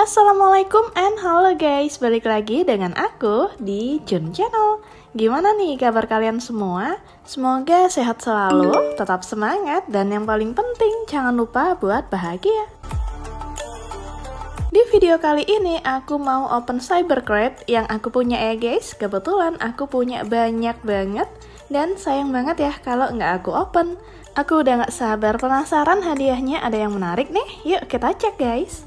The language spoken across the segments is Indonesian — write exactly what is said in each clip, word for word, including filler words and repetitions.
Assalamualaikum and halo guys, balik lagi dengan aku di Jun Channel. Gimana nih kabar kalian semua? Semoga sehat selalu, tetap semangat, dan yang paling penting jangan lupa buat bahagia. Di video kali ini aku mau open cyber crate yang aku punya ya guys. Kebetulan aku punya banyak banget dan sayang banget ya kalau nggak aku open. Aku udah nggak sabar penasaran hadiahnya ada yang menarik nih. Yuk kita cek guys.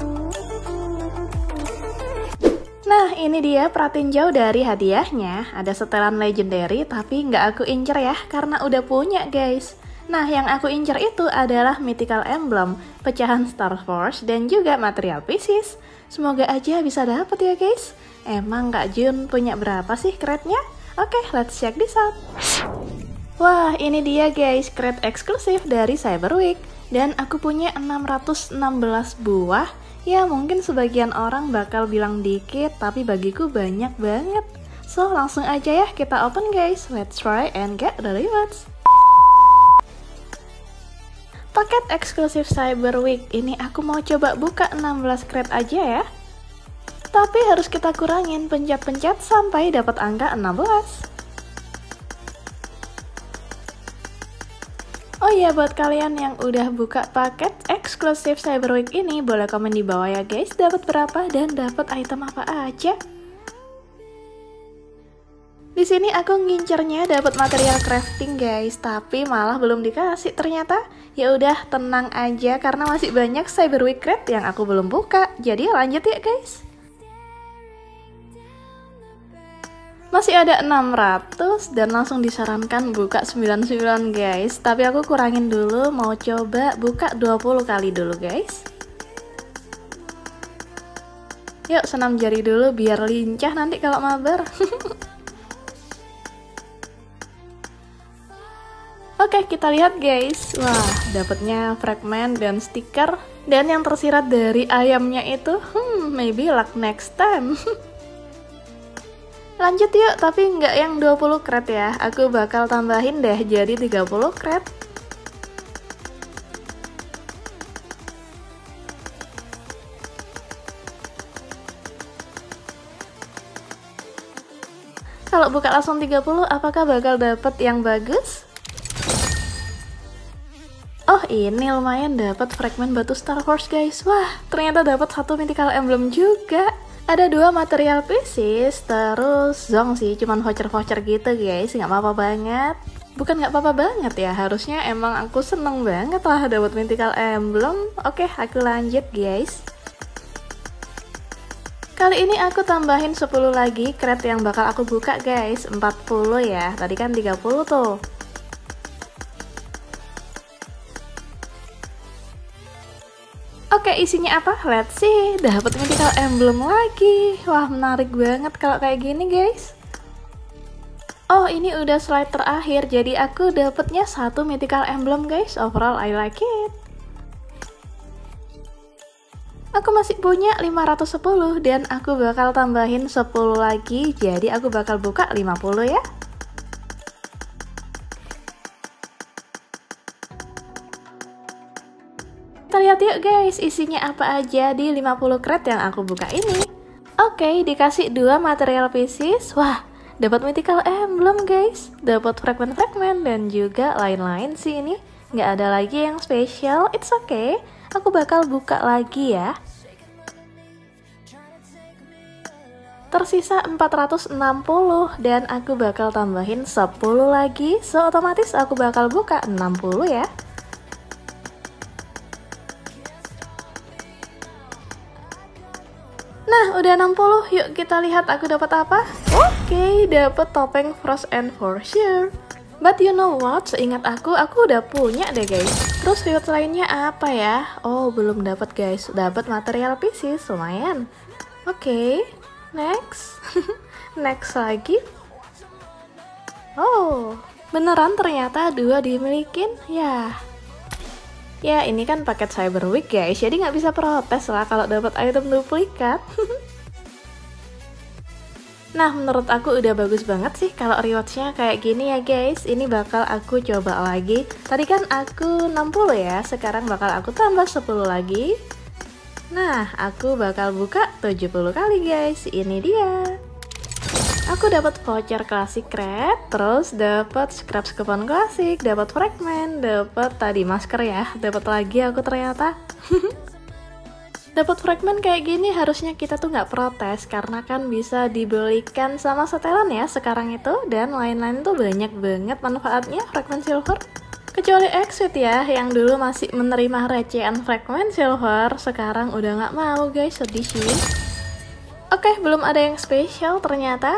Nah ini dia pratinjau dari hadiahnya. Ada setelan legendary tapi nggak aku incer ya karena udah punya guys. Nah yang aku incer itu adalah mythical emblem, pecahan Star Force, dan juga material pieces. Semoga aja bisa dapet ya guys. Emang Kak Jun punya berapa sih crate-nya? Oke, let's check this out. Wah ini dia guys, crate eksklusif dari Cyber Week. Dan aku punya enam ratus enam belas buah. Ya mungkin sebagian orang bakal bilang dikit, tapi bagiku banyak banget. So langsung aja ya kita open guys. Let's try and get the rewards. Paket eksklusif Cyber Week ini aku mau coba buka enam belas crate aja ya. Tapi harus kita kurangin pencet-pencet sampai dapat angka enam belas. Oh iya, buat kalian yang udah buka paket eksklusif Cyber Week ini, boleh komen di bawah ya guys, dapat berapa dan dapat item apa aja. Di sini aku ngincernya dapat material crafting guys, tapi malah belum dikasih ternyata. Ya udah tenang aja karena masih banyak Cyber Week crate yang aku belum buka. Jadi lanjut ya guys. Masih ada enam ratus dan langsung disarankan buka sembilan puluh sembilan guys. Tapi aku kurangin dulu, mau coba buka dua puluh kali dulu guys. Yuk senam jari dulu biar lincah nanti kalau mabar. Oke kita lihat guys. Wah dapatnya fragment dan stiker. Dan yang tersirat dari ayamnya itu, hmm maybe luck next time. Lanjut yuk, tapi nggak yang dua puluh crate ya. Aku bakal tambahin deh jadi tiga puluh crate. Kalau buka langsung tiga puluh, apakah bakal dapet yang bagus? Oh ini lumayan dapat fragment batu Star Force guys. Wah ternyata dapat satu mythical emblem juga. Ada dua material pieces, terus zong sih, cuman voucher-voucher gitu guys, nggak apa-apa banget. Bukan nggak apa-apa banget ya, harusnya emang aku seneng banget lah dapat mythical emblem. Oke, aku lanjut guys. Kali ini aku tambahin sepuluh lagi crate yang bakal aku buka guys, empat puluh ya, tadi kan tiga puluh tuh. Oke isinya apa? Let's see. Dapat mythical emblem lagi. Wah menarik banget kalau kayak gini guys. Oh ini udah slide terakhir. Jadi aku dapetnya satu mythical emblem guys. Overall I like it. Aku masih punya lima ratus sepuluh dan aku bakal tambahin sepuluh lagi. Jadi aku bakal buka lima puluh ya. Kita lihat yuk guys, isinya apa aja di lima puluh crate yang aku buka ini. Oke, dikasih dua material pieces. Wah, dapat mythical emblem guys. Dapat fragment-fragment dan juga lain-lain sih ini. Nggak ada lagi yang spesial, it's okay. Aku bakal buka lagi ya. Tersisa empat ratus enam puluh dan aku bakal tambahin sepuluh lagi. So, otomatis aku bakal buka enam puluh ya. Nah, udah enam puluh. Yuk kita lihat aku dapat apa. Oke, dapat topeng Frost and Fortune. But you know what? Seingat aku, aku udah punya deh guys. Terus reward lainnya apa ya? Oh, belum dapat guys. Dapat material pieces, lumayan. Oke, next. Next lagi. Oh, beneran ternyata dua dimilikin. Ya. Ya ini kan paket Cyber Week guys, jadi nggak bisa protes lah kalau dapat item duplikat. Nah menurut aku udah bagus banget sih kalau rewardsnya kayak gini ya guys. Ini bakal aku coba lagi. Tadi kan aku enam puluh ya, sekarang bakal aku tambah sepuluh lagi. Nah, aku bakal buka tujuh puluh kali guys. Ini dia. Aku dapat voucher klasik red, terus dapat scraps kupon klasik, dapat fragment, dapat tadi masker ya, dapat lagi aku ternyata. Dapat fragment kayak gini harusnya kita tuh nggak protes karena kan bisa dibelikan sama setelan ya sekarang itu, dan lain-lain tuh banyak banget manfaatnya fragment silver. Kecuali Exit ya, yang dulu masih menerima recehan fragment silver, sekarang udah nggak mau guys, sedih sih. Oke, belum ada yang spesial ternyata.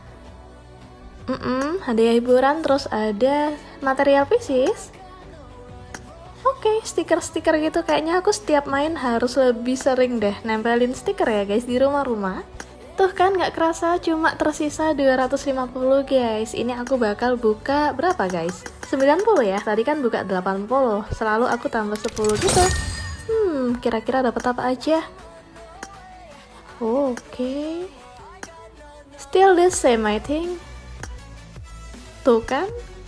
Mm-mm, hadiah hiburan, terus ada material pieces. Oke, stiker-stiker gitu, kayaknya aku setiap main harus lebih sering deh nempelin stiker ya guys di rumah-rumah. Tuh kan nggak kerasa cuma tersisa dua ratus lima puluh guys. Ini aku bakal buka berapa guys? sembilan puluh ya, tadi kan buka delapan puluh. Selalu aku tambah sepuluh gitu. Hmm, kira-kira dapat apa aja? Oke, okay. Still the same I think. Tuh kan.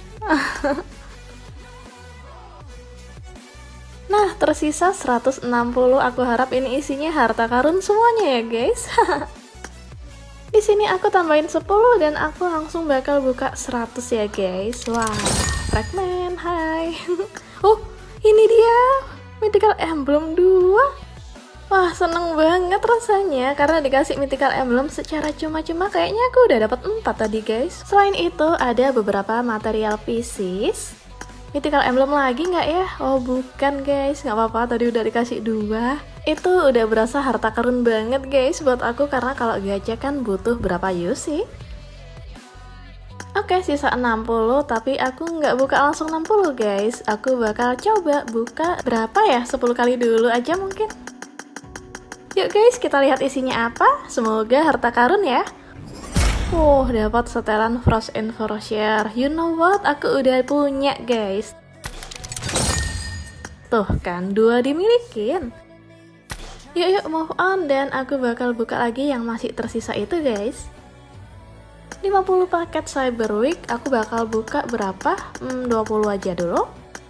Nah, tersisa seratus enam puluh. Aku harap ini isinya harta karun semuanya ya guys. Di sini aku tambahin sepuluh dan aku langsung bakal buka seratus ya guys. Wah, fragment, hai. Oh, ini dia mythical emblem dua. Wah, seneng banget rasanya karena dikasih mythical emblem secara cuma-cuma. Kayaknya aku udah dapat empat tadi guys. Selain itu ada beberapa material pieces. Mythical emblem lagi nggak ya? Oh bukan guys, nggak apa-apa, tadi udah dikasih dua. Itu udah berasa harta karun banget guys buat aku, karena kalau gacha kan butuh berapa U sih? Oke, sisa enam puluh, tapi aku nggak buka langsung enam puluh guys. Aku bakal coba buka berapa ya, sepuluh kali dulu aja mungkin. Yuk guys, kita lihat isinya apa. Semoga harta karun ya. Oh, dapat setelan Frost Enforcer. You know what? Aku udah punya, guys. Tuh kan, dua dimilikin. Yuk, yuk, move on. Dan aku bakal buka lagi yang masih tersisa itu, guys. lima puluh paket Cyber Week. Aku bakal buka berapa? Hmm, dua puluh aja dulu.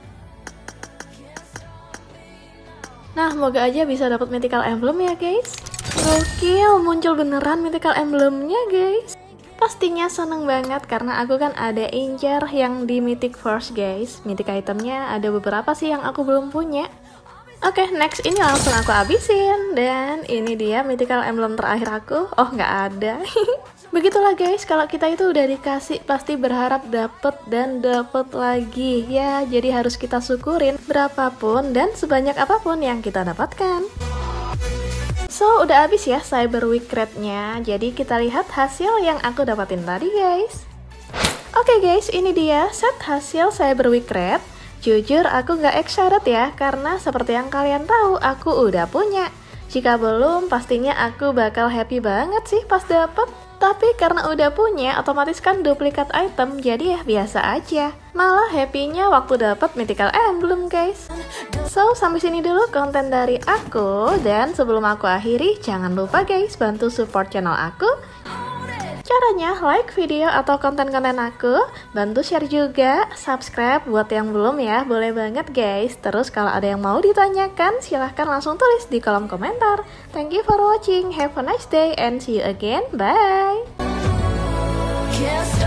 Nah, moga aja bisa dapat mythical emblem ya, guys. Gokil, muncul beneran mythical emblemnya, guys. Pastinya seneng banget karena aku kan ada incer yang di Mythic Force guys. Mythic itemnya ada beberapa sih yang aku belum punya. Oke, okay, next ini langsung aku habisin. Dan ini dia mythical emblem terakhir aku. Oh, nggak ada. Begitulah guys, kalau kita itu udah dikasih pasti berharap dapet dan dapet lagi. Ya, jadi harus kita syukurin berapapun dan sebanyak apapun yang kita dapatkan. So, udah habis ya Cyber Week rate-nya. Jadi kita lihat hasil yang aku dapatin tadi guys. Oke okay guys, ini dia set hasil Cyber Week rate. Jujur aku nggak excited ya, karena seperti yang kalian tahu aku udah punya. Jika belum, pastinya aku bakal happy banget sih pas dapet. Tapi karena udah punya, otomatis kan duplikat item, jadi ya biasa aja. Malah happy-nya waktu dapet mythical emblem guys. So, sampai sini dulu konten dari aku. Dan sebelum aku akhiri, jangan lupa guys bantu support channel aku. Caranya like video atau konten-konten aku, bantu share juga, subscribe buat yang belum ya, boleh banget guys. Terus kalau ada yang mau ditanyakan, silahkan langsung tulis di kolom komentar. Thank you for watching, have a nice day and see you again, bye.